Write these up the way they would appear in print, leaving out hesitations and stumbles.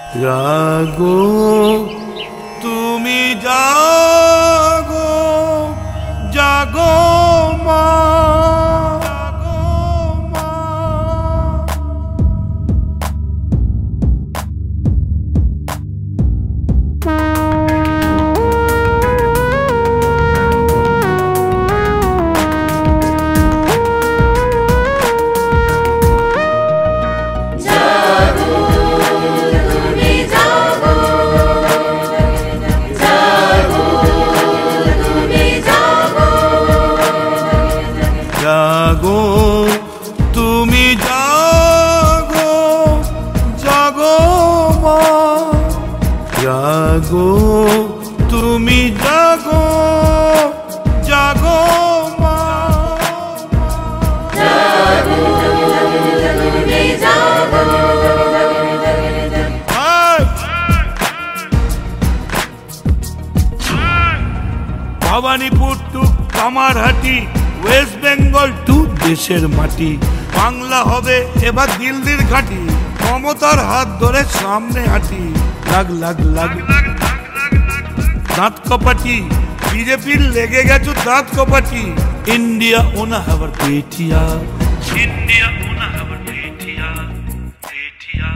জাগো তুমি জাগো জাগো মা জাগো তুমি জাগো জাগো মা জাগো তুমি জাগো জাগো মা জাগো তুমি জাগো ভবানীপুর টু কামারহাটি ওয়েস্ট বেঙ্গল টু দেশের মাটি বাংলা হবে এবার দিল্লির ঘাঁটি মমতার হাত ধরে সামনে হাঁটি লাগ লাগ লাগ দাঁত কপাটি বিজেপির লেগে গেছো দাঁত কপাটি ইন্ডিয়া ওনা হাবার পেটিয়া ইন্ডিয়া ওনা হাবার পেটিয়া পেটিয়া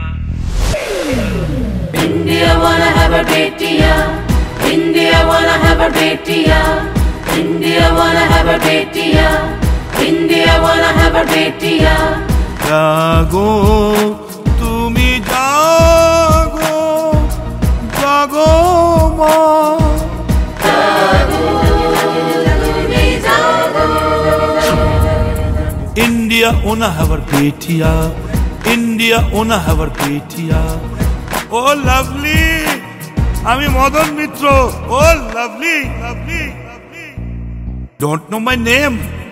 India wanna have a betiya India wanna have a betiya India wanna have a betiya India wanna have a betiya জাগো তুমি জাগো জাগো মা জাগো তুমি জাগো India ওনা হাবার পেটিয়া ইন্ডিয়া ওনা হাবার পেটিয়া ও লাভলি আমি মদন মিত্র ও lovely lovely lovely don't know my name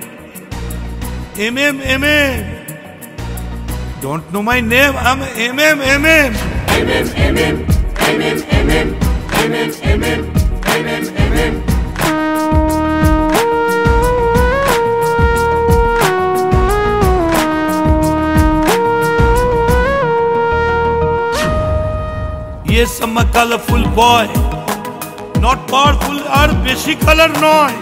am don't know my name I am Yes, I'm a colorful boy, not powerful or বেশি color নয়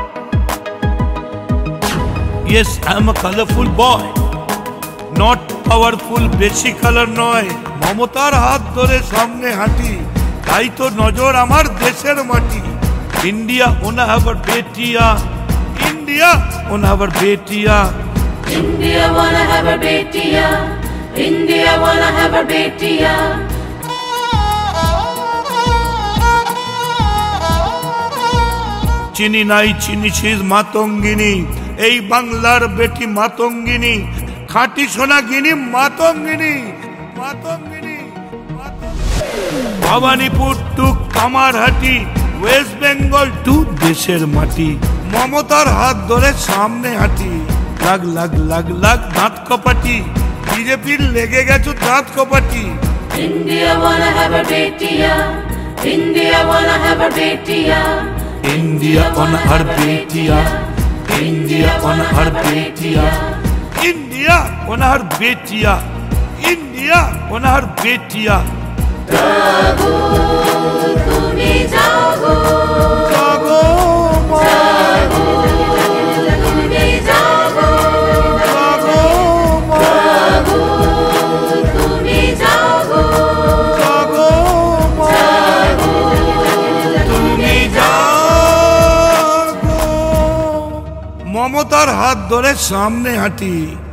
Yes, I'm a colorful boy, not powerful বেশি color নয় মমতার হাত ধরে সামনে হাঁটি তাই তো নজর আমার দেশের মাটি ইন্ডিয়া ওনা হাবার বেটিয়া ইন্ডিয়া ওনা হাবার বেটিয়া India wanna have a betiya India wanna have a betiya চিনি নাই চিনি শীষ মাতঙ্গিনী এই বাংলার বেটি মাতঙ্গিনী খাঁটি সোনাগিনী মাতঙ্গিনী মাতঙ্গিনী ভবানীপুর টু কামারহাটি ওয়েস্ট বেঙ্গল টু দেশের মাটি মমতার হাত ধরে সামনে হাঁটি লাগ লাগ লাগ লাগ দাঁত কপাটি বিজেপির লেগে গেছো দাঁত কপাটি India wanna have a betiya India wanna have a betiya India on her betiya India on her betiya India on her betiya India on her betiya জাগো তুমি জাগো জাগো মা জাগো তুমি জাগো জাগো মা জাগো তুমি জাগো জাগো মা জাগো তুমি জাগো মমতার হাত ধরে সামনে হাঁটি